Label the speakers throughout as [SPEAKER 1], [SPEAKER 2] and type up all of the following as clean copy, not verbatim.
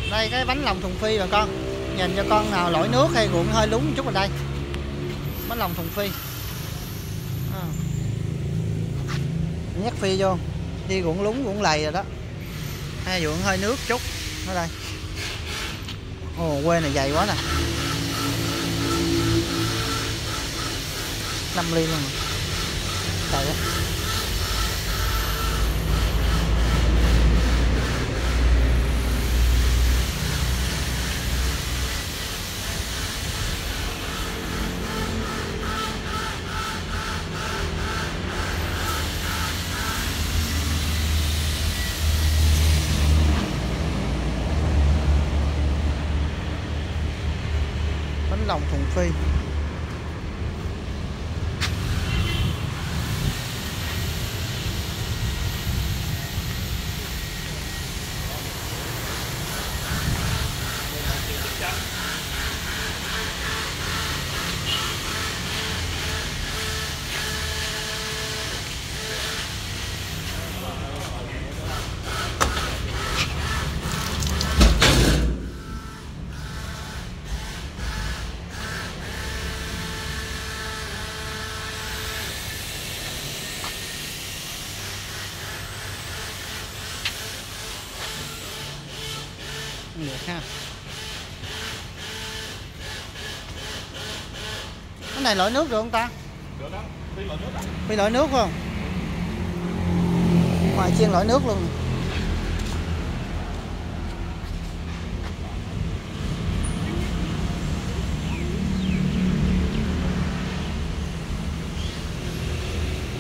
[SPEAKER 1] Đây cái bánh lòng thùng phi bà con, nhìn cho con nào lỗi nước hay ruộng hơi lún một chút vào đây. Bánh lòng thùng phi nhét phi vô đi ruộng lún ruộng lầy rồi đó, hay ruộng hơi nước chút ở đây. Ồ quê này dày quá nè, 5 ly luôn rồi. Trời ơi. Bánh lòng thùng phi. Được ha. Cái này loại nước được không ta?
[SPEAKER 2] Được đó, phi loại nước.
[SPEAKER 1] Phi loại nước không? Ngoài chiên loại nước luôn.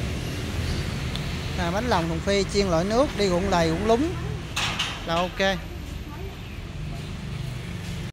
[SPEAKER 1] Bánh lòng thùng phi chiên loại nước đi ruộng lầy ruộng lúng là ok.